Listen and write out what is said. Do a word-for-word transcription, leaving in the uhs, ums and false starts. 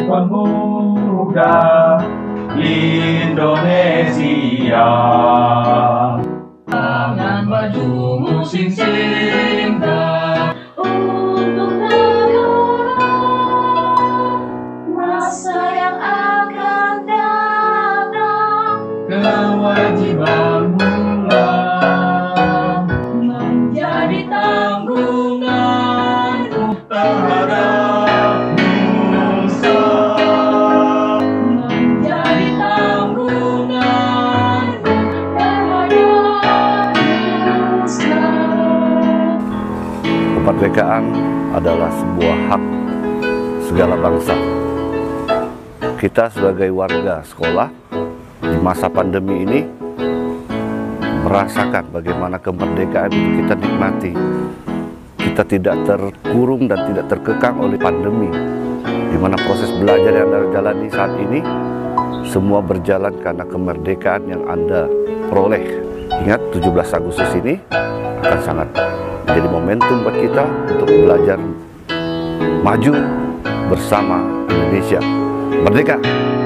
pemuda Indonesia. Tangan bajumu sing-singkan untuk negara, masa yang akan datang. Kewajibanmu menjadi tanggunganmu terhadap nusa, Menjadi tanggunganmu terhadap nusa. Kemerdekaan adalah sebuah hak segala bangsa. Kita sebagai warga sekolah di masa pandemi ini merasakan bagaimana kemerdekaan itu kita nikmati. Kita tidak terkurung dan tidak terkekang oleh pandemi, di mana proses belajar yang Anda jalani saat ini semua berjalan karena kemerdekaan yang Anda peroleh. Ingat, tujuh belas Agustus ini akan sangat menjadi momentum buat kita untuk belajar maju bersama Indonesia. Merdeka!